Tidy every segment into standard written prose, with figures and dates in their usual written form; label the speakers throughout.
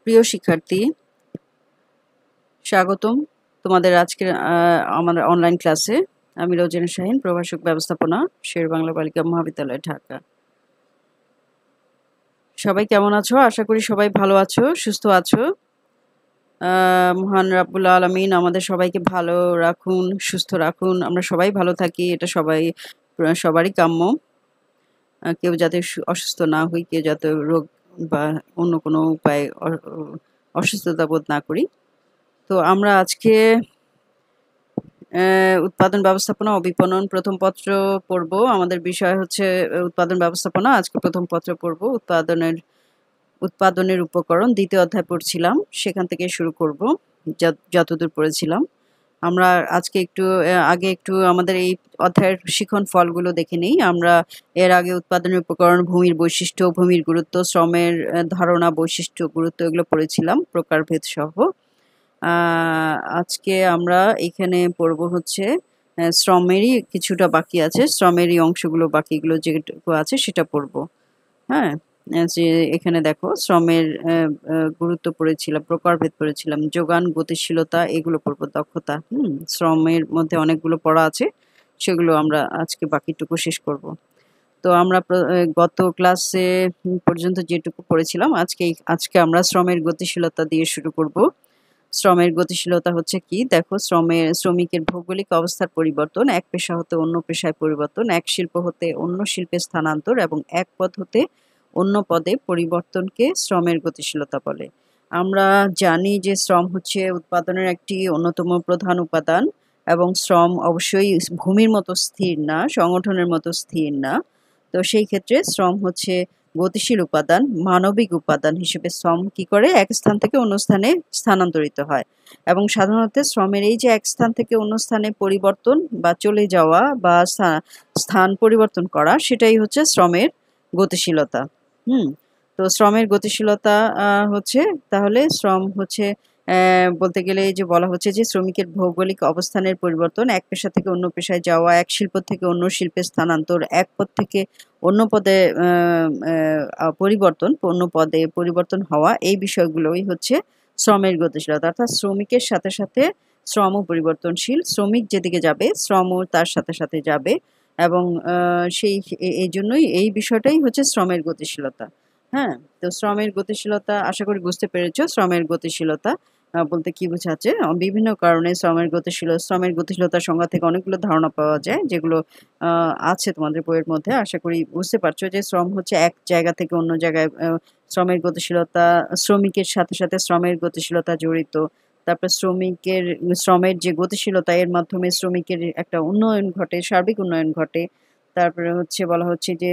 Speaker 1: প্রিয় শিক্ষার্থী, স্বাগতম তোমাদের আজকের আমাদের অনলাইন ক্লাসে। আমি রোজিনা শাহিন, প্রভাষক ব্যবস্থাপনা, শেরেবাংলা বালিকা মহাবিদ্যালয়, ঢাকা। সবাই কেমন আছো? আশা করি সবাই ভালো আছো, সুস্থ আছো। মহান রাব্বুল আলামিন আমাদের সবাইকে ভালো রাখুন, সুস্থ রাখুন, আমরা সবাই ভালো থাকি, এটা সবারই কাম্য। কেউ যাতে অসুস্থ না হই, কেউ যাতে রোগ বা অন্য কোনো উপায়ে অসুস্থতা বোধ না করি। তো আমরা আজকে উৎপাদন ব্যবস্থাপনা ও বিপণন প্রথম পত্র পড়ব। আমাদের বিষয় হচ্ছে উৎপাদন ব্যবস্থাপনা। আজকে প্রথম পত্র পড়ব। উৎপাদনের উপকরণ দ্বিতীয় অধ্যায় পড়ছিলাম, সেখান থেকে শুরু করব যতদূর পড়েছিলাম। আমরা আজকে আগে একটু আমাদের এই অধ্যায়ের শিখন ফলগুলো দেখে নিই। আমরা এর আগে উৎপাদনের উপকরণ, ভূমির বৈশিষ্ট্য, ভূমির গুরুত্ব, শ্রমের ধারণা, বৈশিষ্ট্য, গুরুত্ব এগুলো পড়েছিলাম প্রকারভেদ সহ। আজকে আমরা এখানে পড়ব হচ্ছে শ্রমেরই কিছুটা বাকি আছে, শ্রমেরই অংশগুলো বাকিগুলো যেটুকু আছে সেটা পড়ব। হ্যাঁ, যে এখানে দেখো শ্রমের গুরুত্ব পড়েছিলাম, প্রকারভেদ পড়েছিলাম, যোগান, গতিশীলতা এগুলো পড়বো, দক্ষতা। শ্রমের মধ্যে অনেকগুলো পড়া আছে, সেগুলো আমরা আজকে বাকিটুকু শেষ করব। তো আমরা গত ক্লাসে পর্যন্ত যেটুকু পড়েছিলাম, আজকে আমরা শ্রমের গতিশীলতা দিয়ে শুরু করব। শ্রমের গতিশীলতা হচ্ছে কি? দেখো, শ্রমিকের ভৌগোলিক অবস্থার পরিবর্তন, এক পেশা হতে অন্য পেশায় পরিবর্তন, এক শিল্প হতে অন্য শিল্পে স্থানান্তর এবং এক পদ হতে অন্য পদে পরিবর্তনকে শ্রমের গতিশীলতা বলে। আমরা জানি যে শ্রম হচ্ছে উৎপাদনের একটি অন্যতম প্রধান উপাদান এবং শ্রম অবশ্যই ভূমির মতো স্থির না, সংগঠনের মতো স্থির না। তো সেই ক্ষেত্রে শ্রম হচ্ছে গতিশীল উপাদান, মানবিক উপাদান হিসেবে শ্রম কি করে? এক স্থান থেকে অন্য স্থানে স্থানান্তরিত হয় এবং সাধারণত শ্রমের এই যে এক স্থান থেকে অন্য স্থানে পরিবর্তন বা চলে যাওয়া বা স্থান পরিবর্তন করা, সেটাই হচ্ছে শ্রমের গতিশীলতা। হুম তো শ্রমের গতিশীলতা হচ্ছে, তাহলে শ্রম হচ্ছে বলতে গেলে এই যে বলা হচ্ছে যে শ্রমিকের ভৌগোলিক অবস্থানের পরিবর্তন, এক পেশা থেকে অন্য পেশায় যাওয়া, এক শিল্প থেকে অন্য শিল্পে স্থানান্তর, এক পদ থেকে অন্য পদে পরিবর্তন, অন্য পদে পরিবর্তন হওয়া, এই বিষয়গুলোই হচ্ছে শ্রমের গতিশীলতা। অর্থাৎ শ্রমিকের সাথে সাথে শ্রমও পরিবর্তনশীল, শ্রমিক যেদিকে যাবে শ্রমও তার সাথে সাথে যাবে এবং এই জন্যই এই বিষয়টাই হচ্ছে শ্রমের গতিশীলতা। হ্যাঁ, তো শ্রমের গতিশীলতা আশা করি বুঝতে পেরেছো। শ্রমের গতিশীলতা বলতে কি বোঝাচ্ছে? বিভিন্ন কারণে শ্রমের গতিশীলতার সংজ্ঞা থেকে অনেকগুলো ধারণা পাওয়া যায়, যেগুলো আছে তোমাদের বইয়ের মধ্যে। আশা করি বুঝতে পারছো যে শ্রম হচ্ছে এক জায়গা থেকে অন্য জায়গায় শ্রমের গতিশীলতা, শ্রমিকের সাথে সাথে শ্রমের গতিশীলতা জড়িত। তারপর শ্রমের যে গতিশীলতা, এর মাধ্যমে শ্রমিকের একটা উন্নয়ন ঘটে, সার্বিক উন্নয়ন ঘটে। তারপরে বলা হচ্ছে যে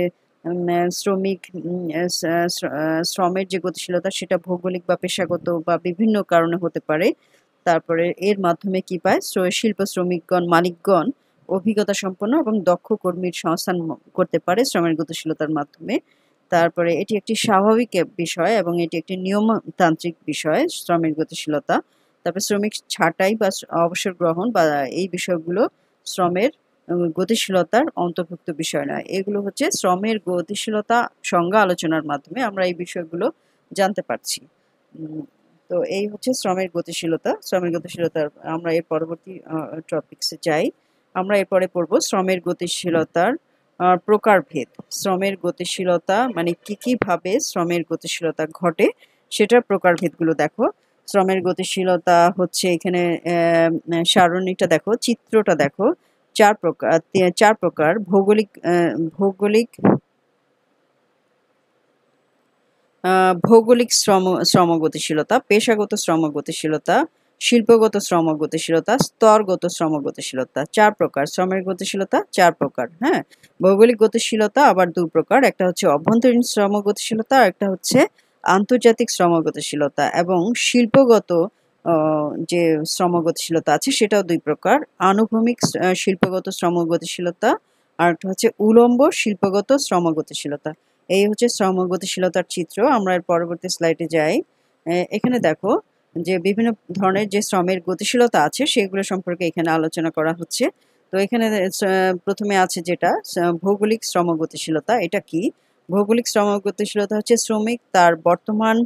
Speaker 1: শ্রমের যে গতিশীলতা সেটা ভৌগোলিক বা পেশাগত বা বিভিন্ন কারণে হতে পারে। তারপরে এর মাধ্যমে কি পায়? শিল্প শ্রমিকগণ, মালিকগণ অভিজ্ঞতা সম্পন্ন এবং দক্ষ কর্মীর সংস্থান করতে পারে শ্রমের গতিশীলতার মাধ্যমে। তারপরে এটি একটি স্বাভাবিক বিষয় এবং এটি একটি নিয়মতান্ত্রিক বিষয়, শ্রমের গতিশীলতা। তারপর শ্রমিক ছাঁটাই বা অবসর গ্রহণ বা এই বিষয়গুলো শ্রমের গতিশীলতার অন্তর্ভুক্ত বিষয় নয়। এগুলো হচ্ছে শ্রমের গতিশীলতা সংজ্ঞা আলোচনার মাধ্যমে আমরা এই বিষয়গুলো জানতে পারছি। তো এই হচ্ছে শ্রমের গতিশীলতা। শ্রমের গতিশীলতার আমরা এর পরবর্তী টপিকসে যাই। আমরা এরপরে পড়ব শ্রমের গতিশীলতার প্রকারভেদ। শ্রমের গতিশীলতা মানে কি ভাবে শ্রমের গতিশীলতা ঘটে, সেটার প্রকারভেদগুলো দেখো। শ্রমের গতিশীলতা হচ্ছে এখানে সারণীটা দেখো, চিত্রটা দেখো। চার প্রকার: ভৌগোলিক শ্রম গতিশীলতা, পেশাগত শ্রম গতিশীলতা, শিল্পগত শ্রম গতিশীলতা, স্তরগত শ্রম গতিশীলতা। 4 প্রকার শ্রমের গতিশীলতা, 4 প্রকার। হ্যাঁ, ভৌগোলিক গতিশীলতা আবার 2 প্রকার, একটা হচ্ছে অভ্যন্তরীণ শ্রম গতিশীলতা, আর একটা হচ্ছে আন্তর্জাতিক শ্রম গতিশীলতা। এবং শিল্পগত যে শ্রম গতিশীলতা আছে সেটাও 2 প্রকার, আনুভূমিক শিল্পগত শ্রম গতিশীলতা, আর একটা হচ্ছে উলম্ব শিল্পগত শ্রম গতিশীলতা। এই হচ্ছে শ্রম গতিশীলতার চিত্র। আমরা এর পরবর্তী স্লাইডে যাই। এখানে দেখো যে বিভিন্ন ধরনের যে শ্রমের গতিশীলতা আছে সেগুলো সম্পর্কে এখানে আলোচনা করা হচ্ছে। তো এখানে প্রথমে আছে যেটা ভৌগোলিক শ্রম গতিশীলতা। এটা কি? ভৌগোলিক শ্রম গতিশীলতা হচ্ছে শ্রমিক তার বর্তমান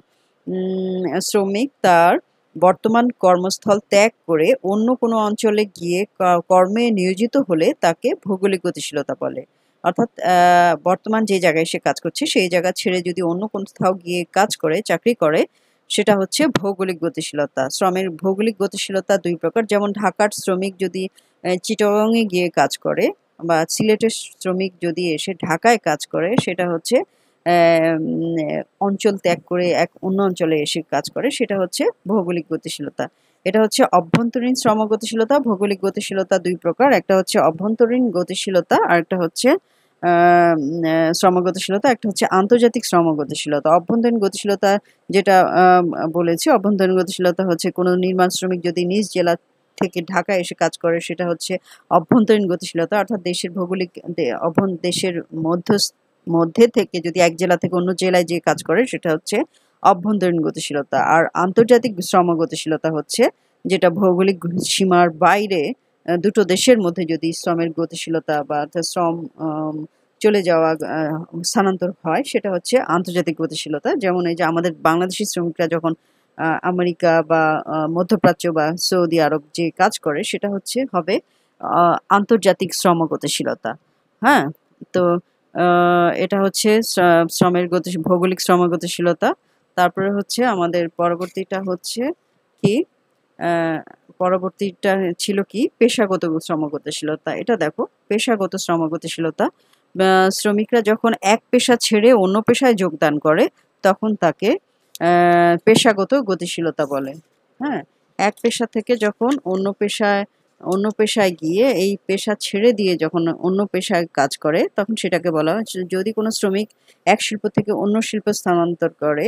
Speaker 1: শ্রমিক তার বর্তমান কর্মস্থল ত্যাগ করে অন্য কোনো অঞ্চলে গিয়ে কর্মে নিয়োজিত হলে তাকে ভৌগোলিক গতিশীলতা বলে। অর্থাৎ বর্তমান যে জায়গায় সে কাজ করছে সেই জায়গা ছেড়ে যদি অন্য কোথাও গিয়ে কাজ করে, চাকরি করে, সেটা হচ্ছে ভৌগোলিক গতিশীলতা। শ্রমের ভৌগোলিক গতিশীলতা ২ প্রকার। যেমন ঢাকার শ্রমিক যদি চিটাগংয়ে গিয়ে কাজ করে বা সিলেটের শ্রমিক যদি এসে ঢাকায় কাজ করে, সেটা হচ্ছে অঞ্চল ত্যাগ করে অন্য অঞ্চলে এসে কাজ করে, সেটা হচ্ছে ভৌগোলিক গতিশীলতা। এটা হচ্ছে অভ্যন্তরীণ শ্রম গতিশীলতা। ভৌগোলিক গতিশীলতা ২ প্রকার। একটা হচ্ছে অভ্যন্তরীণ গতিশীলতা আর একটা হচ্ছে শ্রম গতিশীলতা, একটা হচ্ছে আন্তর্জাতিক শ্রম গতিশীলতা। অভ্যন্তরীণ গতিশীলতা যেটা বলেছি, অভ্যন্তরীণ গতিশীলতা হচ্ছে কোনো নির্মাণ শ্রমিক যদি নিজ জেলা থেকে ঢাকায় এসে কাজ করে, সেটা হচ্ছে অভ্যন্তরীণ গতিশীলতা। অর্থাৎ দেশের ভৌগোলিক দেশের মধ্যে থেকে যদি এক জেলা থেকে অন্য জেলায় যেয়ে কাজ করে, সেটা হচ্ছে অভ্যন্তরীণ গতিশীলতা। আর আন্তর্জাতিক শ্রম গতিশীলতা হচ্ছে যেটা ভৌগোলিক সীমার বাইরে দুটো দেশের মধ্যে যদি শ্রমের গতিশীলতা বা শ্রম চলে যাওয়া, স্থানান্তর হয়, সেটা হচ্ছে আন্তর্জাতিক গতিশীলতা। যেমন এই যে আমাদের বাংলাদেশি শ্রমিকরা যখন আমেরিকা বা মধ্যপ্রাচ্য বা সৌদি আরব যে কাজ করে, সেটা হবে আন্তর্জাতিক শ্রম গতিশীলতা। হ্যাঁ, তো এটা হচ্ছে শ্রমের ভৌগোলিক শ্রম গতিশীলতা। তারপরে হচ্ছে আমাদের পরবর্তীটা হচ্ছে কি, পরবর্তীটা ছিল কি, পেশাগত শ্রম গতিশীলতা। এটা দেখো, পেশাগত শ্রম গতিশীলতা। শ্রমিকরা যখন এক পেশা ছেড়ে অন্য পেশায় যোগদান করে, তখন তাকে পেশাগত গতিশীলতা বলে। হ্যাঁ, এক পেশা থেকে যখন অন্য পেশায় গিয়ে এই পেশা ছেড়ে দিয়ে যখন অন্য পেশায় কাজ করে, তখন সেটাকে বলা হয়। যদি কোনো শ্রমিক এক শিল্প থেকে অন্য শিল্প স্থানান্তর করে,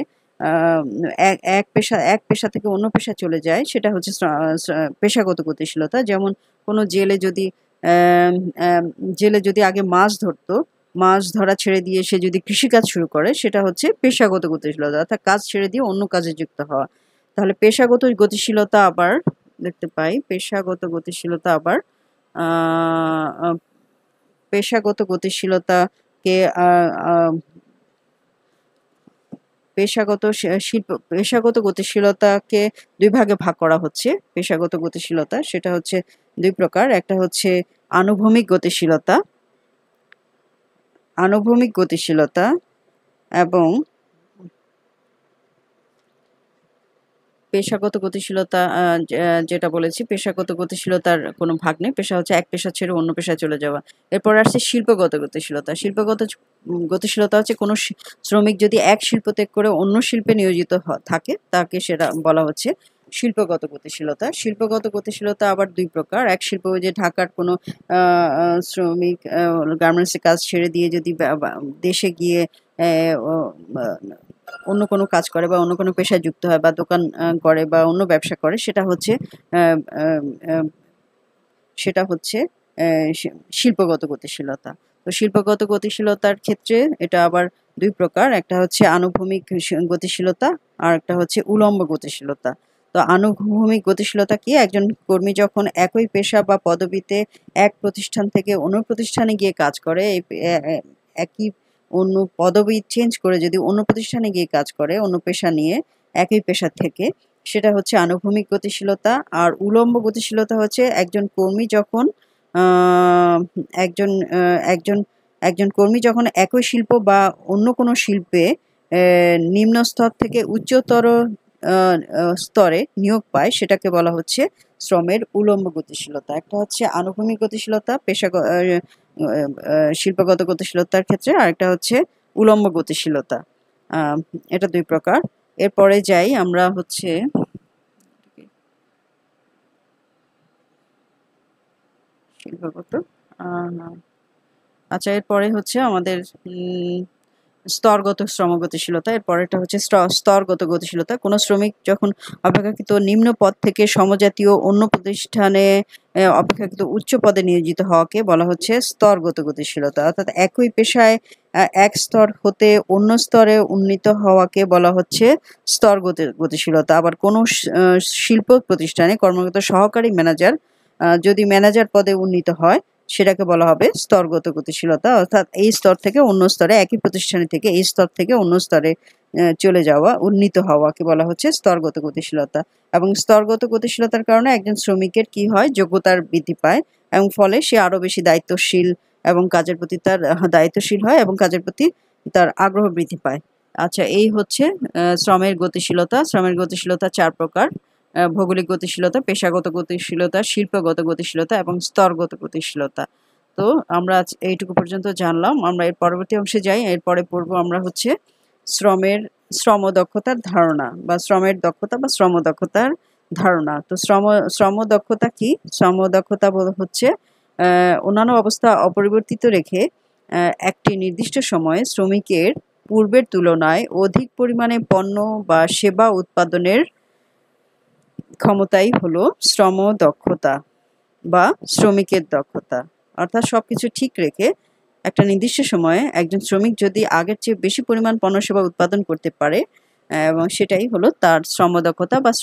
Speaker 1: এক পেশা থেকে অন্য পেশায় চলে যায়, সেটা হচ্ছে পেশাগত গতিশীলতা। যেমন কোনো জেলে যদি আগে মাছ ধরতো, মাছ ধরা ছেড়ে দিয়ে সে যদি কৃষিকাজ শুরু করে, সেটা হচ্ছে পেশাগত গতিশীলতা, অর্থাৎ কাজ ছেড়ে দিয়ে অন্য কাজে যুক্ত হওয়া। তাহলে পেশাগত গতিশীলতা আবার দেখতে পাই, পেশাগত গতিশীলতা আবার পেশাগত গতিশীলতাকে পেশাগত গতিশীলতাকে ২ ভাগে ভাগ করা হচ্ছে। পেশাগত গতিশীলতা সেটা হচ্ছে ২ প্রকার। একটা হচ্ছে আনুভূমিক গতিশীলতা এবং পেশাগত গতিশীলতা। যেটা বলেছি, পেশাগত গতিশীলতার কোনো ভাগ নেই। পেশা হচ্ছে এক পেশা ছেড়ে অন্য পেশায় চলে যাওয়া। এরপর আসছে শিল্পগত গতিশীলতা। শিল্পগত গতিশীলতা হচ্ছে কোনো শ্রমিক যদি এক শিল্প ত্যাগ করে অন্য শিল্পে নিয়োজিত থাকে, তাকে সেটা বলা হচ্ছে শিল্পগত গতিশীলতা। শিল্পগত গতিশীলতা আবার ২ প্রকার। এক শিল্প, ওই যে ঢাকার কোনো শ্রমিক গার্মেন্টসের কাজ ছেড়ে দিয়ে যদি দেশে গিয়ে অন্য কোনো কাজ করে বা অন্য কোনো পেশায় যুক্ত হয় বা দোকান করে বা অন্য ব্যবসা করে, সেটা হচ্ছে শিল্পগত গতিশীলতা। তো শিল্পগত গতিশীলতার ক্ষেত্রে এটা আবার ২ প্রকার। একটা হচ্ছে আনুভূমিক গতিশীলতা আর একটা হচ্ছে উলম্ব গতিশীলতা। তো আনুভূমিক গতিশীলতা কি? একজন কর্মী যখন একই পেশা বা পদবিতে এক প্রতিষ্ঠান থেকে অন্য প্রতিষ্ঠানে গিয়ে কাজ করে, একই অন্য পদবি চেঞ্জ করে যদি অন্য প্রতিষ্ঠানে গিয়ে কাজ করে অন্য পেশা নিয়ে, একই পেশা থেকে, সেটা হচ্ছে আনুভূমিক গতিশীলতা। আর উলম্ব গতিশীলতা হচ্ছে একজন কর্মী যখন একই শিল্প বা অন্য কোনো শিল্পে নিম্ন স্তর থেকে উচ্চতর স্তরে নিয়োগ পায়, সেটাকে বলা হচ্ছে শ্রমের উলম্ব গতিশীলতা। একটা হচ্ছে আনুভূমিক গতিশীলতা শিল্পগত গতিশীলতার ক্ষেত্রে, আর একটা হচ্ছে উলম্ব গতিশীলতা। এটা ২ প্রকার। এরপরে যাই আমরা হচ্ছে শিল্পগত। আচ্ছা, এরপরে হচ্ছে আমাদের স্তরগত শ্রম গতিশীলতা। এর পরেরটা হচ্ছে স্তরগত গতিশীলতা। কোনো শ্রমিক যখন অপেক্ষাকৃত নিম্ন পদ থেকে সমজাতীয় অন্য প্রতিষ্ঠানে অপেক্ষাকৃত উচ্চ পদে নিয়োজিত হওয়াকে বলা হচ্ছে স্তরগত গতিশীলতা। অর্থাৎ একই পেশায় এক স্তর হতে অন্য স্তরে উন্নীত হওয়াকে বলা হচ্ছে স্তরগত গতিশীলতা। আবার কোনো শিল্প প্রতিষ্ঠানে কর্মরত সহকারী ম্যানেজার যদি ম্যানেজার পদে উন্নীত হয়, সেটাকে বলা হবে স্তরগত গতিশীলতা। অর্থাৎ এই স্তর থেকে অন্য স্তরে, একই প্রতিষ্ঠানে থেকে এই স্তর থেকে অন্য স্তরে চলে যাওয়া, উন্নীত হওয়াকে বলা হচ্ছে স্তরগত গতিশীলতা। এবং স্তরগত গতিশীলতার কারণে একজন শ্রমিকের কি হয়, যোগ্যতার বৃদ্ধি পায় এবং ফলে সে আরো বেশি দায়িত্বশীল এবং কাজের প্রতি তার দায়িত্বশীল হয় এবং কাজের প্রতি তার আগ্রহ বৃদ্ধি পায়। আচ্ছা, এই হচ্ছে শ্রমের গতিশীলতা। শ্রমের গতিশীলতা 4 প্রকার: ভৌগোলিক গতিশীলতা, পেশাগত গতিশীলতা, শিল্পগত গতিশীলতা এবং স্তরগত গতিশীলতা। তো আমরা আজ এইটুকু পর্যন্ত জানলাম। আমরা এর পরবর্তী অংশে যাই। এরপরে পড়বো আমরা হচ্ছে শ্রম দক্ষতার ধারণা বা শ্রমের দক্ষতা বা শ্রম দক্ষতার ধারণা। তো শ্রম দক্ষতা কি? শ্রম দক্ষতা হচ্ছে অন্যান্য অবস্থা অপরিবর্তিত রেখে একটি নির্দিষ্ট সময়ে শ্রমিকের পূর্বের তুলনায় অধিক পরিমাণে পণ্য বা সেবা উৎপাদনের ক্ষমতাই হলো শ্রম দক্ষতা বা শ্রমিকের দক্ষতা। অর্থাৎ সবকিছু ঠিক রেখে একটা নির্দিষ্ট সময়ে একজন শ্রমিক যদি আগের চেয়ে বেশি পরিমাণ পণ্য সেবা উৎপাদন করতে পারে, এবং সেটাই হলো তার শ্রম দক্ষতা বা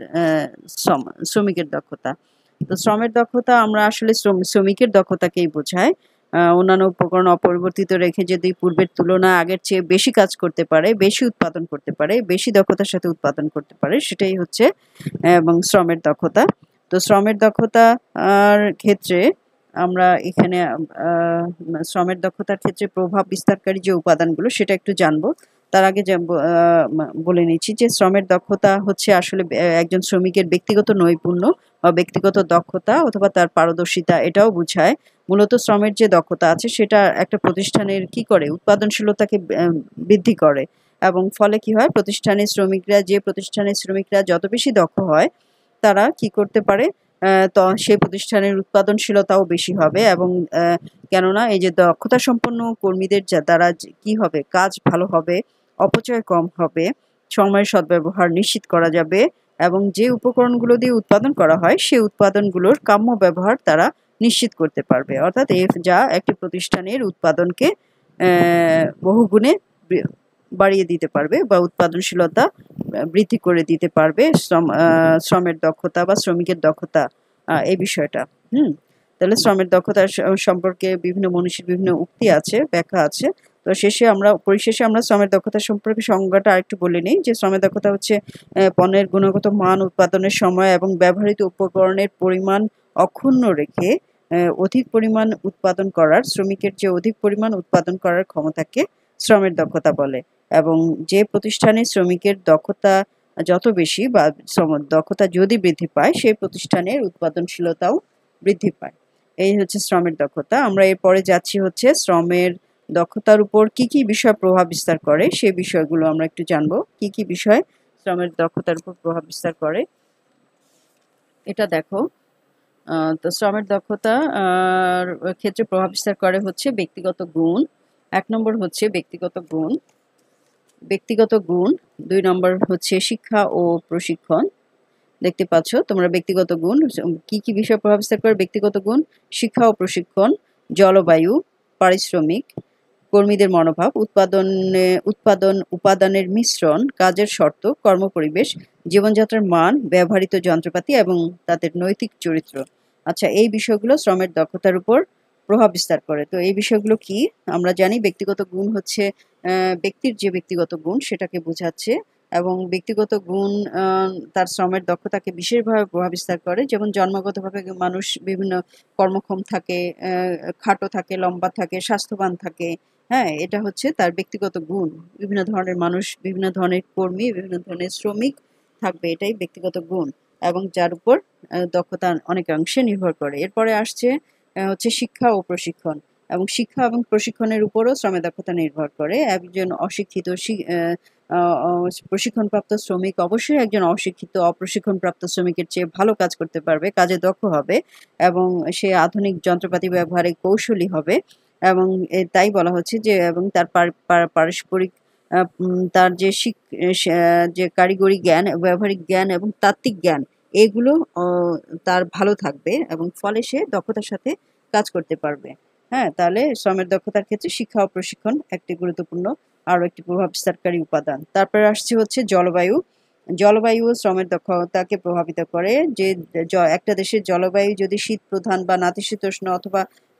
Speaker 1: শ্রমিকের দক্ষতা। তো শ্রমের দক্ষতা আমরা আসলে শ্রমিকের দক্ষতাকেই বোঝায়। অন্যান্য উপকরণ অপরিবর্তিত রেখে যদি পূর্বের তুলনায় আগের চেয়ে বেশি কাজ করতে পারে, বেশি উৎপাদন করতে পারে, বেশি দক্ষতার সাথে উৎপাদন করতে পারে, সেটাই হচ্ছে এবং শ্রমের দক্ষতা। তো শ্রমের দক্ষতার ক্ষেত্রে আমরা এখানে শ্রমের দক্ষতার ক্ষেত্রে প্রভাব বিস্তারকারী যে উপাদানগুলো সেটা একটু জানবো। তার আগে বলে নিচ্ছি যে শ্রমের দক্ষতা হচ্ছে আসলে একজন শ্রমিকের ব্যক্তিগত নৈপুণ্য বা ব্যক্তিগত দক্ষতা অথবা তার পারদর্শিতা, এটাও বোঝায়। মূলত শ্রমের যে দক্ষতা আছে সেটা একটা প্রতিষ্ঠানের কি করে, উৎপাদনশীলতাকে বৃদ্ধি করে এবং ফলে কি হয়, যে প্রতিষ্ঠানের শ্রমিকরা যত বেশি দক্ষ হয় তারা কি করতে পারে, তো সেই প্রতিষ্ঠানের উৎপাদনশীলতাও বেশি হবে এবং কেননা এই যে দক্ষতা সম্পন্ন কর্মীদের দ্বারা কি হবে, কাজ ভালো হবে, অপচয় কম হবে, সময়ের সদ্ব্যবহার নিশ্চিত করা যাবে এবং যে উপকরণগুলো দিয়ে উৎপাদন করা হয় সেই উৎপাদনগুলোর কাম্য ব্যবহার তারা নিশ্চিত করতে পারবে। অর্থাৎ যা একটি প্রতিষ্ঠানের উৎপাদনকে বহুগুণে বাড়িয়ে দিতে পারবে বা উৎপাদনশীলতা বৃদ্ধি করে দিতে পারবে শ্রমের দক্ষতা বা শ্রমিকের দক্ষতা, এই বিষয়টা। তাহলে শ্রমের দক্ষতা সম্পর্কে বিভিন্ন মনীষীর বিভিন্ন উক্তি আছে, ব্যাখ্যা আছে। তো পরিশেষে আমরা শ্রমের দক্ষতা সম্পর্কে সংজ্ঞাটা আরেকটু বলে নিই যে শ্রমের দক্ষতা হচ্ছে পণ্যের গুণগত মান, উৎপাদনের সময় এবং ব্যবহৃত উপকরণের পরিমাণ অক্ষুণ্ণ রেখে অধিক পরিমাণ উৎপাদন করার, শ্রমিকের যে অধিক পরিমাণ উৎপাদন করার ক্ষমতাকে শ্রমের দক্ষতা বলে। এবং যে প্রতিষ্ঠানে শ্রমিকের দক্ষতা যত বেশি বা দক্ষতা যদি বৃদ্ধি পায় সেই প্রতিষ্ঠানের উৎপাদনশীলতাও বৃদ্ধি পায়। এই হচ্ছে শ্রমের দক্ষতা। আমরা এরপরে যাচ্ছি হচ্ছে শ্রমের দক্ষতার উপর কি কি বিষয় প্রভাব বিস্তার করে সেই বিষয়গুলো আমরা একটু জানবো। কি কি বিষয় শ্রমের দক্ষতার উপর প্রভাব বিস্তার করে এটা দেখো। তো শ্রমের দক্ষতা ক্ষেত্রে প্রভাব বিস্তার করে হচ্ছে ব্যক্তিগত গুণ। 1 নম্বর হচ্ছে ব্যক্তিগত গুণ। 2 নম্বর হচ্ছে শিক্ষা ও প্রশিক্ষণ। দেখতে পাচ্ছ তোমরা ব্যক্তিগত গুণ কি কি বিষয় প্রভাব বিস্তার করে। ব্যক্তিগত গুণ, শিক্ষা ও প্রশিক্ষণ, জলবায়ু, পারিশ্রমিক, কর্মীদের মনোভাব, উপাদানের মিশ্রণ, কাজের শর্ত, কর্মপরিবেশ, জীবনযাত্রার মান, ব্যবহৃত যন্ত্রপাতি এবং তাদের নৈতিক চরিত্র। আচ্ছা, এই বিষয়গুলো শ্রমের দক্ষতার উপর প্রভাব বিস্তার করে। তো এই বিষয়গুলো কি আমরা জানি। ব্যক্তিগত গুণ হচ্ছে ব্যক্তির যে ব্যক্তিগত গুণ সেটাকে বোঝাচ্ছে এবং ব্যক্তিগত গুণ তার শ্রমের দক্ষতাকে বিশেষভাবে প্রভাব বিস্তার করে। যেমন জন্মগতভাবে মানুষ বিভিন্ন কর্মক্ষম থাকে, খাটো থাকে, লম্বা থাকে, স্বাস্থ্যবান থাকে। হ্যাঁ, এটা হচ্ছে তার ব্যক্তিগত গুণ। বিভিন্ন ধরনের মানুষ, বিভিন্ন ধরনের কর্মী, বিভিন্ন ধরনের শ্রমিক থাকবে, এটাই ব্যক্তিগত গুণ এবং যার উপর দক্ষতা অনেকাংশে নির্ভর করে। এরপরে আসছে হচ্ছে শিক্ষা ও প্রশিক্ষণ এবং শিক্ষা এবং প্রশিক্ষণের উপরও শ্রমের দক্ষতা নির্ভর করে। একজন অশিক্ষিত প্রশিক্ষণপ্রাপ্ত শ্রমিক অবশ্যই একজন অশিক্ষিত অপ্রশিক্ষণপ্রাপ্ত শ্রমিকের চেয়ে ভালো কাজ করতে পারবে, কাজে দক্ষ হবে এবং সে আধুনিক যন্ত্রপাতি ব্যবহারে কৌশলী হবে এবং তাই বলা হচ্ছে যে এবং তার পারস্পরিক তার যে কারিগরি জ্ঞান, ব্যবহারিক জ্ঞান এবং তাত্ত্বিক জ্ঞান এগুলো তার ভালো থাকবে এবং ফলে সে দক্ষতার সাথে কাজ করতে পারবে। হ্যাঁ, তাহলে শ্রমের দক্ষতার ক্ষেত্রে শিক্ষা ও প্রশিক্ষণ একটি গুরুত্বপূর্ণ আরো একটি প্রভাব বিস্তারকারী উপাদান। তারপরে আসছে হচ্ছে জলবায়ু। জলবায়ু শ্রমের দক্ষতাকে প্রভাবিত করে। যে একটা দেশের জলবায়ু যদি শীত প্রধান বা নাতিশীতোষ্ণ অথবা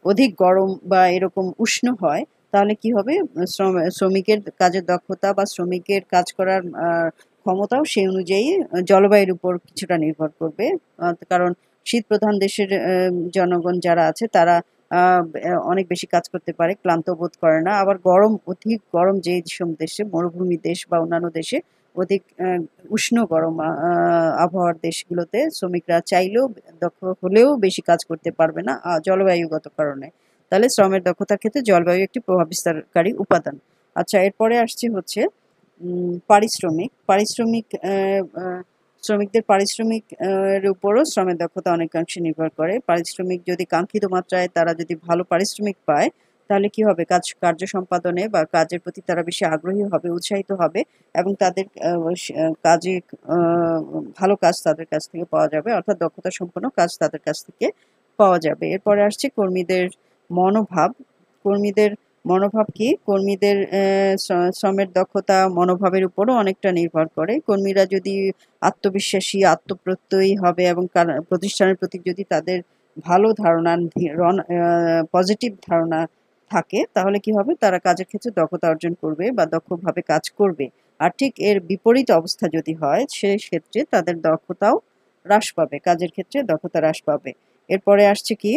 Speaker 1: অধিক গরম বা এরকম উষ্ণ হয়, তাহলে কি হবে, শ্রমিকের কাজের দক্ষতা বা শ্রমিকের কাজ করার ক্ষমতাও সেই অনুযায়ী জলবায়ুর উপর কিছুটা নির্ভর করবে। কারণ শীত প্রধান দেশের জনগণ যারা আছে তারা অনেক বেশি কাজ করতে পারে, ক্লান্ত বোধ করে না। আবার অধিক গরম যেসব দেশে, মরুভূমি দেশ বা অন্যান্য দেশে অধিক উষ্ণ গরম আবহাওয়ার দেশগুলোতে শ্রমিকরা চাইলেও দক্ষ হলেও বেশি কাজ করতে পারবে না জলবায়ুগত কারণে। তাহলে শ্রমের দক্ষতার ক্ষেত্রে জলবায়ু একটি প্রভাব বিস্তারকারী উপাদান। আচ্ছা, এরপরে আসছি হচ্ছে পারিশ্রমিক। শ্রমিকদের পারিশ্রমিক এর উপরও শ্রমের দক্ষতা অনেকাংশে নির্ভর করে। পারিশ্রমিক যদি কাঙ্ক্ষিত মাত্রায় তারা যদি ভালো পারিশ্রমিক পায়, তাহলে কি হবে, কার্য সম্পাদনে বা কাজের প্রতি তারা বেশি আগ্রহী হবে, উৎসাহিত হবে এবং তাদের কাজে ভালো কাজ তাদের কাছ থেকে পাওয়া যাবে, অর্থাৎ দক্ষতা সম্পন্ন কাজ তাদের কাছ থেকে পাওয়া যাবে। এরপরে আসছে কর্মীদের মনোভাব। কর্মীদের মনোভাব কি? কর্মীদের শ্রমের দক্ষতা মনোভাবের উপরও অনেকটা নির্ভর করে। কর্মীরা যদি আত্মবিশ্বাসী, আত্মপ্রত্যয়ী হবে এবং প্রতিষ্ঠানের প্রতি যদি তাদের ভালো ধারণা, পজিটিভ ধারণা থাকে, তাহলে কি হবে, তারা কাজের ক্ষেত্রে দক্ষতা অর্জন করবে বা দক্ষভাবে কাজ করবে। আর ঠিক এর বিপরীত অবস্থা যদি হয়, সেই ক্ষেত্রে তাদের দক্ষতাও হ্রাস পাবে, কাজের ক্ষেত্রে দক্ষতা হ্রাস পাবে। এরপরে আসছে কি,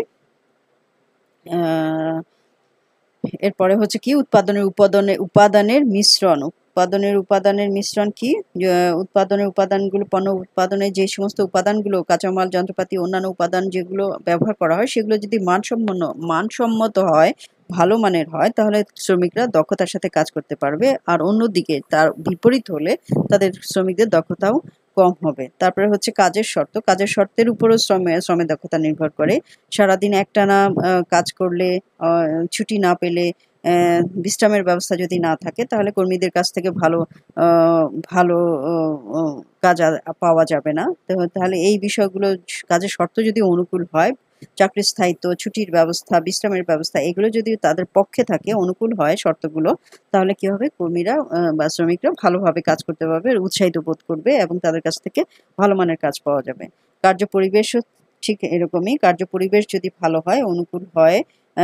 Speaker 1: এরপরে হচ্ছে কি, উপাদানের মিশ্রণ। উপাদানের মিশ্রণ কি? উৎপাদনের উপাদানগুলো, পণ্য উৎপাদনে যে সমস্ত উপাদানগুলো, কাঁচামাল, যন্ত্রপাতি, অন্যান্য উপাদান যেগুলো ব্যবহার করা হয়, সেগুলো যদি মানসম্মত হয়, ভালো মানের হয়, তাহলে শ্রমিকরা দক্ষতার সাথে কাজ করতে পারবে। আর অন্যদিকে তার বিপরীত হলে তাদের শ্রমিকদের দক্ষতাও কম হবে। তারপরে হচ্ছে কাজের শর্ত। কাজের শর্তের উপরও শ্রমের দক্ষতা নির্ভর করে। সারাদিন একটানা কাজ করলে, ছুটি না পেলে, বিশ্রামের ব্যবস্থা যদি না থাকে, তাহলে কর্মীদের কাছ থেকে ভালো কাজ পাওয়া যাবে না। তাহলে এই বিষয়গুলো, কাজের শর্ত যদি অনুকূল হয়, চাকরির স্থায়িত্ব, ছুটির ব্যবস্থা, বিশ্রামের ব্যবস্থা, এগুলো যদি তাদের পক্ষে থাকে, অনুকূল হয় শর্তগুলো, তাহলে কি হবে, কর্মীরা বা শ্রমিকরা ভালোভাবে কাজ করতে পারবে, উৎসাহিত বোধ করবে এবং তাদের কাছ থেকে ভালো মানের কাজ পাওয়া যাবে। কার্য পরিবেশও ঠিক এরকমই। কার্য পরিবেশ যদি ভালো হয়, অনুকূল হয়,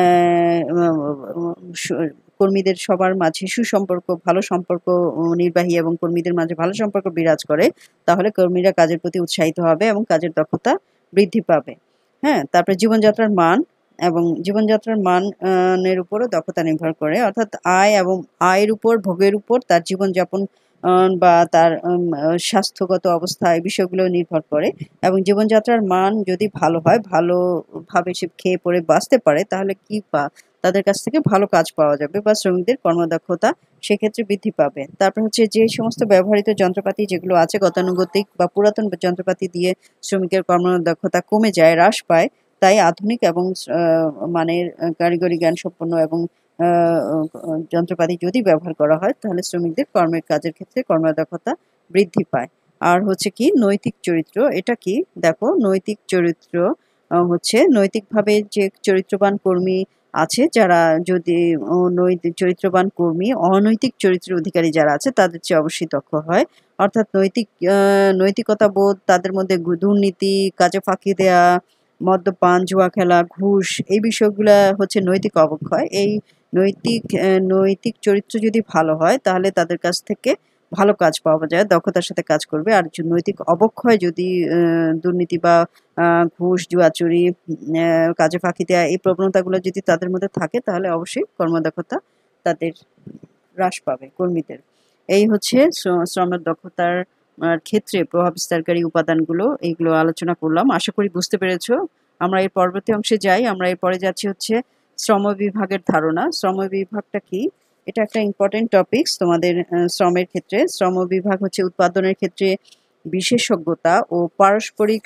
Speaker 1: কর্মীদের সবার মাঝে সুসম্পর্ক, ভালো সম্পর্ক, নির্বাহী এবং কর্মীদের মাঝে ভালো সম্পর্ক বিরাজ করে, তাহলে কর্মীরা কাজের প্রতি উৎসাহিত হবে এবং কাজের দক্ষতা বৃদ্ধি পাবে। হ্যাঁ, তারপরে জীবনযাত্রার মান এবং জীবনযাত্রার মানের উপরও দক্ষতা নির্ভর করে, অর্থাৎ আয়ের উপর, ভোগের উপর তার জীবনযাপন বা তার স্বাস্থ্যগত অবস্থা, এই বিষয়গুলো নির্ভর করে। এবং জীবনযাত্রার মান যদি ভালো হয়, ভালোভাবে সে খেয়ে পরে বাঁচতে পারে, তাহলে তাদের কাছ থেকে ভালো কাজ পাওয়া যাবে বা শ্রমিকদের কর্মদক্ষতা সেক্ষেত্রে বৃদ্ধি পাবে। তারপর হচ্ছে যে সমস্ত ব্যবহৃত যন্ত্রপাতি যেগুলো আছে, গতানুগতিক বা পুরাতন যন্ত্রপাতি দিয়ে শ্রমিকের কর্মদক্ষতা কমে যায়, হ্রাস পায়। তাই আধুনিক এবং মানের কারিগরি জ্ঞান সম্পন্ন এবং যন্ত্রপাতি যদি ব্যবহার করা হয়, তাহলে শ্রমিকদের কাজের ক্ষেত্রে কর্মদক্ষতা বৃদ্ধি পায়। আর হচ্ছে কি, নৈতিক চরিত্র। এটা কি? দেখো, নৈতিক চরিত্র হচ্ছে নৈতিকভাবে যে চরিত্রবান কর্মী আছে, যারা যদি চরিত্রবান কর্মী অনৈতিক চরিত্রের অধিকারী যারা আছে, তাদের চেয়ে অবশ্যই দক্ষ হয়। অর্থাৎ নৈতিকতা বোধ তাদের মধ্যে, দুর্নীতি, কাজে ফাঁকি দেয়া, মদ্যপান, জুয়া খেলা, ঘুষ, এই বিষয়গুলা হচ্ছে নৈতিক অবক্ষয়। এই নৈতিক চরিত্র যদি ভালো হয়, তাহলে তাদের কাছ থেকে ভালো কাজ পাওয়া যায়, দক্ষতার সাথে কাজ করবে। আর নৈতিক অবক্ষয় যদি, দুর্নীতি বা ঘুষ, জুয়াচুরি, কাজে ফাঁকি দেওয়া, এই প্রবণতাগুলো যদি তাদের মধ্যে থাকে, তাহলে অবশ্যই কর্মদক্ষতা তাদের হ্রাস পাবে, কর্মীদের। এই হচ্ছে শ্রমের দক্ষতার ক্ষেত্রে প্রভাব বিস্তারকারী উপাদানগুলো, এইগুলো আলোচনা করলাম। আশা করি বুঝতে পেরেছো। আমরা এর পরবর্তী অংশে যাই। আমরা এরপরে যাচ্ছি হচ্ছে শ্রম বিভাগের ধারণা। শ্রম বিভাগটা কি? এটা একটা ইম্পর্টেন্ট টপিকস তোমাদের শ্রমের ক্ষেত্রে। শ্রম বিভাগ হচ্ছে উৎপাদনের ক্ষেত্রে বিশেষজ্ঞতা ও পারস্পরিক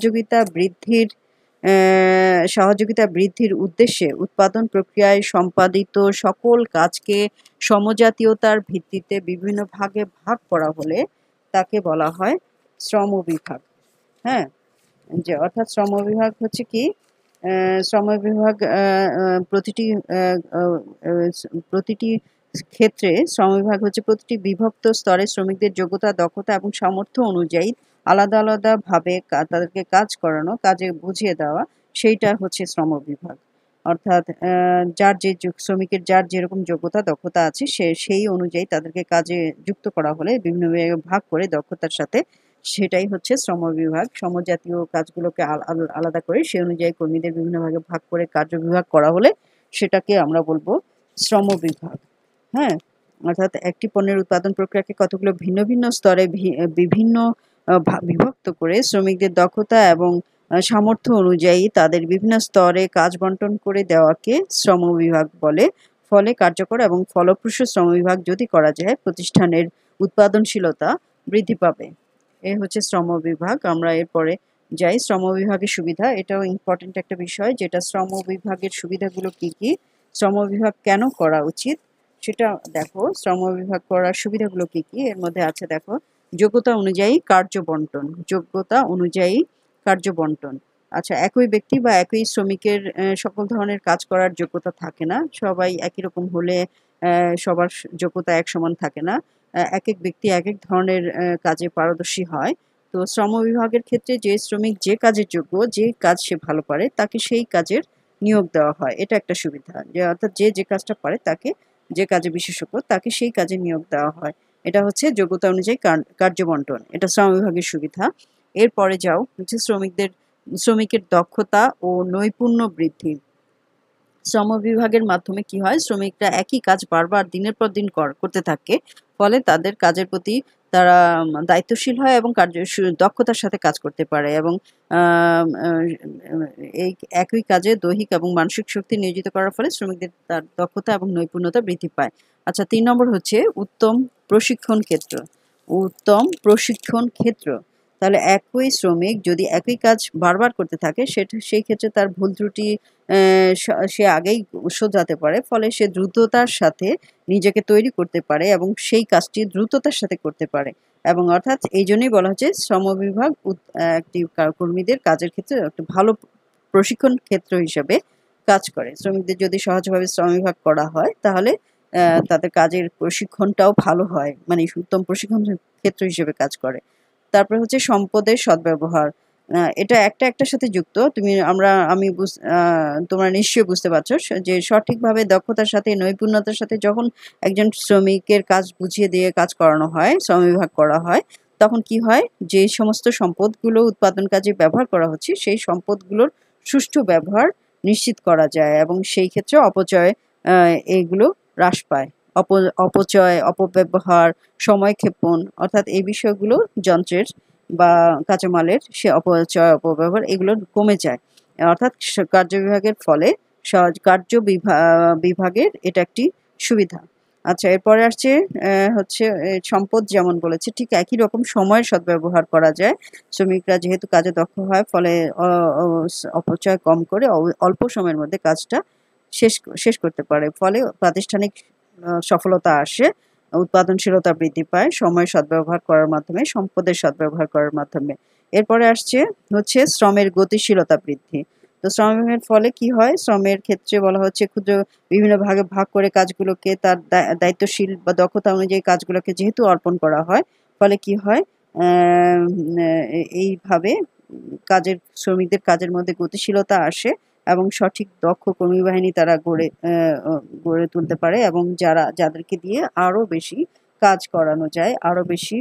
Speaker 1: সহযোগিতা বৃদ্ধির উদ্দেশ্যে উৎপাদন প্রক্রিয়ায় সম্পাদিত সকল কাজকে সমজাতীয়তার ভিত্তিতে বিভিন্ন ভাগে ভাগ করা হলে তাকে বলা হয় শ্রম বিভাগ। হ্যাঁ, যে অর্থাৎ শ্রম বিভাগ হচ্ছে কি, শ্রম বিভাগ প্রতিটি ক্ষেত্রে শ্রম বিভাগ হচ্ছে প্রতিটি বিভক্ত স্তরে শ্রমিকদের যোগ্যতা, দক্ষতা এবং সামর্থ্য অনুযায়ী আলাদা ভাবে তাদেরকে কাজ করানো, কাজে বুঝিয়ে দেওয়া, সেইটা হচ্ছে শ্রম বিভাগ। অর্থাৎ যার যে শ্রমিকের যার যেরকম যোগ্যতা দক্ষতা আছে সেই অনুযায়ী তাদেরকে কাজে যুক্ত করা হলে বিভিন্ন ভাগ করে দক্ষতার সাথে, সেটাই হচ্ছে শ্রম বিভাগ। শ্রমজাতীয় কাজগুলোকে আলাদা করে সে অনুযায়ী কর্মীদের বিভিন্ন ভাগে ভাগ করে কার্য বিভাগ করা হলে সেটাকে আমরা বলবো শ্রম বিভাগ। হ্যাঁ, অর্থাৎ একটি পণ্যের উৎপাদন প্রক্রিয়াকে কতগুলো ভিন্ন ভিন্ন স্তরে বিভিন্ন বিভক্ত করে শ্রমিকদের দক্ষতা এবং সামর্থ্য অনুযায়ী তাদের বিভিন্ন স্তরে কাজ বন্টন করে দেওয়াকে শ্রম বিভাগ বলে। ফলে কার্যকর এবং ফলপ্রসূ শ্রম বিভাগ যদি করা যায়, প্রতিষ্ঠানের উৎপাদনশীলতা বৃদ্ধি পাবে। এই হচ্ছে শ্রম বিভাগ। আমরা এরপরে যাই শ্রম বিভাগের সুবিধা। এটাও ইম্পর্টেন্ট একটা বিষয়, যেটা শ্রম বিভাগের সুবিধাগুলো কি কি, শ্রম বিভাগ কেন করা উচিত সেটা দেখো। শ্রম বিভাগ করার সুবিধাগুলো কি কি, এর মধ্যে আছে দেখো, যোগ্যতা অনুযায়ী কার্য বন্টন। যোগ্যতা অনুযায়ী কার্য বন্টন। আচ্ছা, একই ব্যক্তি বা একই শ্রমিকের সকল ধরনের কাজ করার যোগ্যতা থাকে না। সবাই একই রকম হলে সবার যোগ্যতা এক সমান থাকে না। এক এক ব্যক্তি এক এক ধরনের কাজে পারদর্শী হয়। তো শ্রম বিভাগের ক্ষেত্রে যে শ্রমিক যে কাজের যোগ্য, যে কাজ সে ভালো পারে, তাকে সেই কাজের নিয়োগ দেওয়া হয়। এটা একটা সুবিধা, যে অর্থাৎ যে যে কাজটা পারে তাকে, যে কাজে বিশেষজ্ঞ তাকে সেই কাজে নিয়োগ দেওয়া হয়। এটা হচ্ছে যোগ্যতা অনুযায়ী কার্য বন্টন। এটা শ্রম বিভাগের সুবিধা। এরপরে যাও হচ্ছে শ্রমিকের দক্ষতা ও নৈপুণ্য বৃদ্ধি। শ্রম বিভাগের মাধ্যমে কি হয়, শ্রমিকরা একই কাজ বারবার দিনের পর দিন করতে থাকে। ফলে তাদের কাজের প্রতি তারা দায়িত্বশীল হয় এবং দক্ষতার সাথে কাজ করতে পারে, এবং এই একই কাজে দৈহিক এবং মানসিক শক্তি নিয়োজিত করার ফলে শ্রমিকদের তার দক্ষতা এবং নৈপুণ্যতা বৃদ্ধি পায়। আচ্ছা, ৩ নম্বর হচ্ছে উত্তম প্রশিক্ষণ ক্ষেত্র। উত্তম প্রশিক্ষণ ক্ষেত্র। তাহলে একই শ্রমিক যদি একই কাজ বারবার করতে থাকে, সেই ক্ষেত্রে তার ভুল ত্রুটি সে আগেই শোধরাতে পারে। ফলে সে দ্রুততার সাথে নিজেকে তৈরি করতে পারে এবং সেই কাজটি দ্রুততার সাথে করতে পারে। এবং অর্থাৎ এই জন্যই বলা হচ্ছে শ্রমবিভাগ একটি কর্মীদের কাজের ক্ষেত্রে একটা ভালো প্রশিক্ষণ ক্ষেত্র হিসেবে কাজ করে। শ্রমিকদের যদি সহজভাবে শ্রমবিভাগ করা হয়, তাহলে তাদের কাজের প্রশিক্ষণটাও ভালো হয়, মানে উত্তম প্রশিক্ষণ ক্ষেত্র হিসেবে কাজ করে। তারপরে হচ্ছে সম্পদের সদ্ব্যবহার। এটা একটার সাথে যুক্ত। তোমরা নিশ্চয়ই বুঝতে পারছো যে সঠিকভাবে দক্ষতার সাথে নৈপুণ্যতার সাথে যখন একজন শ্রমিকের কাজ বুঝিয়ে দিয়ে কাজ করানো হয়, শ্রমবিভাগ করা হয়, তখন কি হয়, যে সমস্ত সম্পদগুলো উৎপাদন কাজে ব্যবহার করা হচ্ছে সেই সম্পদগুলোর সুষ্ঠু ব্যবহার নিশ্চিত করা যায় এবং সেই ক্ষেত্রে অপচয় এইগুলো হ্রাস পায়। অপচয়, অপব্যবহার, সময় ক্ষেপণ, অর্থাৎ এই বিষয়গুলো যন্ত্রের বা কাঁচামালের সে অপচয়, অপব্যবহার এগুলো কমে যায়। অর্থাৎ কার্য বিভাগের ফলে বিভাগের এটা একটি সুবিধা। আচ্ছা, এরপরে আসছে হচ্ছে সম্পদ যেমন বলেছে ঠিক একই রকম সময়ের সদ্ব্যবহার করা যায়। শ্রমিকরা যেহেতু কাজে দক্ষ হয়, ফলে অপচয় কম করে অল্প সময়ের মধ্যে কাজটা শেষ করতে পারে। ফলে প্রাতিষ্ঠানিক সফলতা আসে, উৎপাদনশীলতা বৃদ্ধি পায় সময়ের সদ্ব্যবহার করার মাধ্যমে, সম্পদের সদ্ব্যবহার করার মাধ্যমে। এরপরে আসছে হচ্ছে শ্রমের গতিশীলতা বৃদ্ধি। তো শ্রমের ফলে কি হয়, শ্রমের ক্ষেত্রে বলা হচ্ছে ক্ষুদ্র বিভিন্ন ভাগে ভাগ করে কাজগুলোকে তার দায়িত্বশীল বা দক্ষতা অনুযায়ী কাজগুলোকে যেহেতু অর্পণ করা হয়, ফলে কি হয়, এইভাবে শ্রমিকদের কাজের মধ্যে গতিশীলতা আসে এবং সঠিক দক্ষ কর্মী বাহিনী তারা গড়ে তুলতে পারে, এবং যাদেরকে দিয়ে আরো বেশি কাজ করানো যায়, আরো বেশি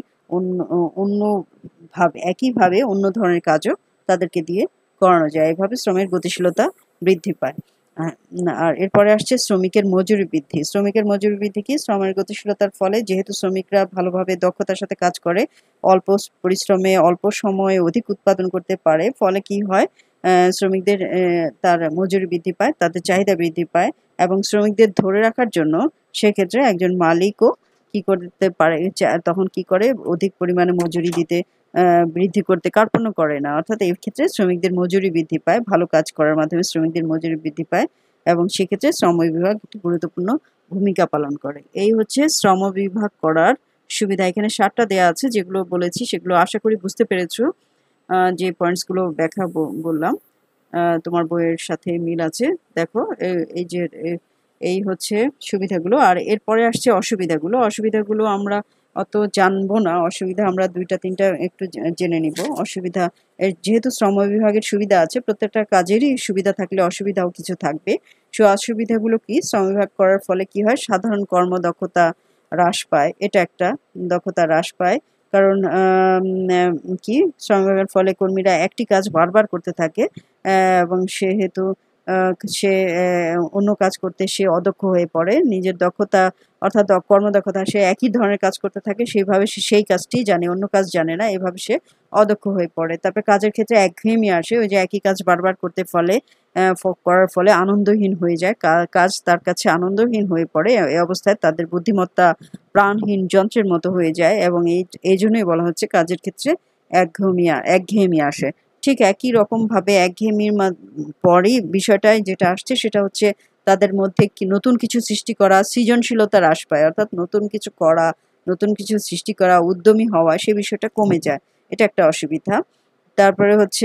Speaker 1: একইভাবে অন্য ধরনের কাজও তাদেরকে দিয়ে করানো যায়। এভাবে শ্রমের গতিশীলতা বৃদ্ধি পায়। আর এরপরে আসছে শ্রমিকের মজুরি বৃদ্ধি। শ্রমিকের মজুরি বৃদ্ধি কি, শ্রমের গতিশীলতার ফলে যেহেতু শ্রমিকরা ভালোভাবে দক্ষতার সাথে কাজ করে, অল্প পরিশ্রমে অল্প সময়ে অধিক উৎপাদন করতে পারে, ফলে কি হয়, শ্রমিকদের তার মজুরি বৃদ্ধি পায়, তাদের চাহিদা বৃদ্ধি পায়, এবং শ্রমিকদের ধরে রাখার জন্য সেক্ষেত্রে একজন মালিকও কি করতে পারে, তখন কি করে, অধিক পরিমাণে মজুরি দিতে বৃদ্ধি করতে কার্পণ্য করে না। অর্থাৎ এই ক্ষেত্রে শ্রমিকদের মজুরি বৃদ্ধি পায়, ভালো কাজ করার মাধ্যমে শ্রমিকদের মজুরি বৃদ্ধি পায়, এবং সেক্ষেত্রে শ্রম বিভাগ একটি গুরুত্বপূর্ণ ভূমিকা পালন করে। এই হচ্ছে শ্রম বিভাগ করার সুবিধা। এখানে 7টা দেয়া আছে, যেগুলো বলেছি সেগুলো আশা করি বুঝতে পেরেছো। যে পয়েন্টসগুলো ব্যাখ্যা বললাম তোমার বইয়ের সাথে মিল আছে। দেখো এই হচ্ছে সুবিধাগুলো। আর এরপরে আসছে অসুবিধাগুলো। অসুবিধাগুলো আমরা অত জানবো না, অসুবিধা আমরা 2টা 3টা একটু জেনে নিব। অসুবিধা যেহেতু শ্রম বিভাগের সুবিধা আছে, প্রত্যেকটা কাজেরই সুবিধা থাকলে অসুবিধাও কিছু থাকবে। সে অসুবিধাগুলো কি? শ্রম বিভাগ করার ফলে কি হয়? সাধারণ কর্মদক্ষতা হ্রাস পায়। এটা একটা দক্ষতা হ্রাস পায়। কারণ কি? শ্রম বিভাগের ফলে কর্মীরা একটি কাজ বারবার করতে থাকে এবং সেহেতু আ সে অন্য কাজ করতে সে অদক্ষ হয়ে পড়ে। নিজের দক্ষতা অর্থাৎ কর্মদক্ষতা, সে একই ধরনের কাজ করতে থাকে, সেইভাবে সে সেই কাজটিই জানে, অন্য কাজ জানে না। এভাবে সে অদক্ষ হয়ে পড়ে। তারপরে কাজের ক্ষেত্রে একঘেয়েমি আসে। ওই যে একই কাজ বারবার করতে ফলে করার ফলে আনন্দহীন হয়ে যায়। কাজ তার কাছে আনন্দহীন হয়ে পড়ে। এই অবস্থায় তাদের বুদ্ধিমত্তা প্রাণহীন যন্ত্রের মতো হয়ে যায় এবং এইজন্যই বলা হচ্ছে কাজের ক্ষেত্রে একঘেয়েমি আসে। ঠিক একই রকমভাবে একঘেয়েমির পরেই বিষয়টায় যেটা আসছে সেটা হচ্ছে তাদের মধ্যে নতুন কিছু সৃষ্টি করা, সৃজনশীলতা হ্রাস পায়। অর্থাৎ নতুন কিছু করা, নতুন কিছু সৃষ্টি করা, উদ্যমী হওয়া, সে বিষয়টা কমে যায়। এটা একটা অসুবিধা। তারপরে হচ্ছে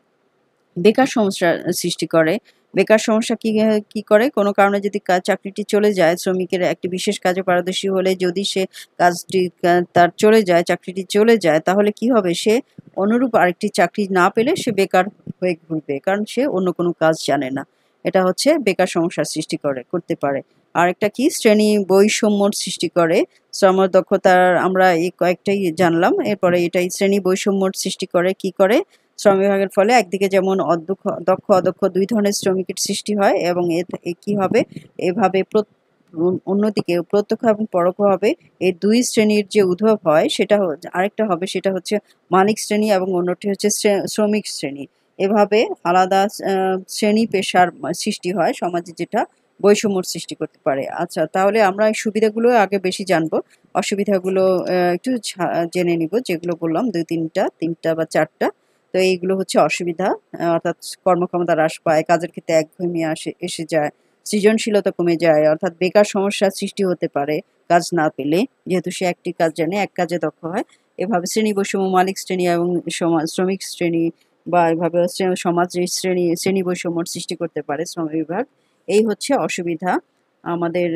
Speaker 1: বেকার সমস্যার সৃষ্টি করে। বেকার সমস্যা কি করে? কোনো কারণে যদি চাকরিটি চলে যায়, শ্রমিকের একটি বিশেষ কাজে পারদর্শী হলে যদি সে কাজটি তার চলে যায়, চাকরিটি চলে যায়, তাহলে কি হবে? সে অনুরূপ আরেকটি চাকরি না পেলে সে বেকার হয়ে ঘুরবে। কারণ সে অন্য কোনো কাজ জানে না। এটা হচ্ছে বেকার সমস্যার সৃষ্টি করতে পারে। আরেকটা কি? শ্রেণী বৈষম্যর সৃষ্টি করে। শ্রম দক্ষতার আমরা এই কয়েকটাই জানলাম। এরপরে এটাই শ্রেণী বৈষম্যর সৃষ্টি করে। কি করে? শ্রম বিভাগের ফলে একদিকে যেমন দক্ষ অদক্ষ ২ ধরনের শ্রমিকের সৃষ্টি হয় এবং কি হবে? এভাবে অন্যদিকে প্রত্যক্ষ এবং পরোক্ষভাবে এই ২ শ্রেণীর যে উদ্ভব হয় সেটা আরেকটা হবে, সেটা হচ্ছে মালিক শ্রেণী এবং অন্যটি হচ্ছে শ্রমিক শ্রেণী। এভাবে আলাদা শ্রেণী পেশার সৃষ্টি হয় সমাজে, যেটা বৈষম্যর সৃষ্টি করতে পারে। আচ্ছা, তাহলে আমরা এই সুবিধাগুলো আগে বেশি জানবো। অসুবিধাগুলো একটু জেনে নিব, যেগুলো বললাম ৩টা বা ৪টা। তো এইগুলো হচ্ছে অসুবিধা। অর্থাৎ কর্মক্ষমতা হ্রাস পায়, কাজের ক্ষেত্রে একঘেয়েমি এসে যায়, সৃজনশীলতা কমে যায়, অর্থাৎ বেকার সমস্যার সৃষ্টি হতে পারে কাজ না পেলে, যেহেতু সে একটি কাজ জানে, এক কাজে দক্ষ হয়। এভাবে শ্রেণী বৈষম্য, মালিক শ্রেণী এবং শ্রমিক শ্রেণী বা এভাবে সমাজে শ্রেণী বৈষম্যর সৃষ্টি করতে পারে শ্রম বিভাগ। এই হচ্ছে অসুবিধা। আমাদের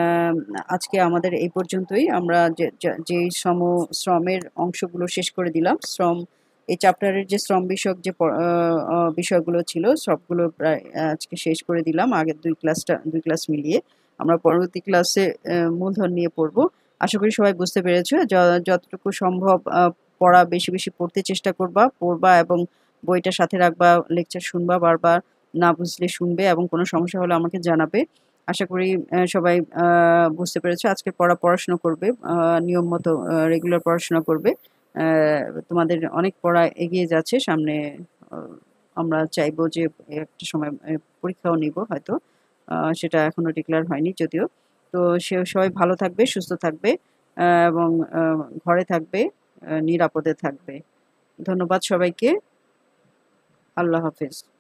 Speaker 1: আজকে আমাদের এই পর্যন্তই। আমরা যেই শ্রমের অংশগুলো শেষ করে দিলাম। এই চ্যাপ্টারের যে শ্রম বিষয়ক যে বিষয়গুলো ছিল সবগুলো প্রায় আজকে শেষ করে দিলাম। আগের ২ ক্লাস মিলিয়ে। আমরা পরবর্তী ক্লাসে মূলধন নিয়ে পড়ব। আশা করি সবাই বুঝতে পেরেছো। যতটুকু সম্ভব পড়া বেশি পড়তে চেষ্টা পড়বা এবং বইটা সাথে রাখবা, লেকচার শুনবা বারবার, না বুঝলে শুনবে এবং কোনো সমস্যা হলে আমাকে জানাবে। আশা করি সবাই বুঝতে পেরেছো। আজকে পড়াশোনা করবে, নিয়ম মতো রেগুলার পড়াশোনা করবে। তোমাদের অনেক পড়া এগিয়ে যাচ্ছে সামনে। আ আমরা চাইবো যে একটা সময় পরীক্ষাও নিব হয়তো। সেটা এখনো ডিক্লেয়ার হয়নি যদিও। তো সবাই ভালো থাকবে, সুস্থ থাকবে এবং ঘরে থাকবে, নিরাপদে থাকবে। ধন্যবাদ সবাইকে। আল্লাহ হাফেজ।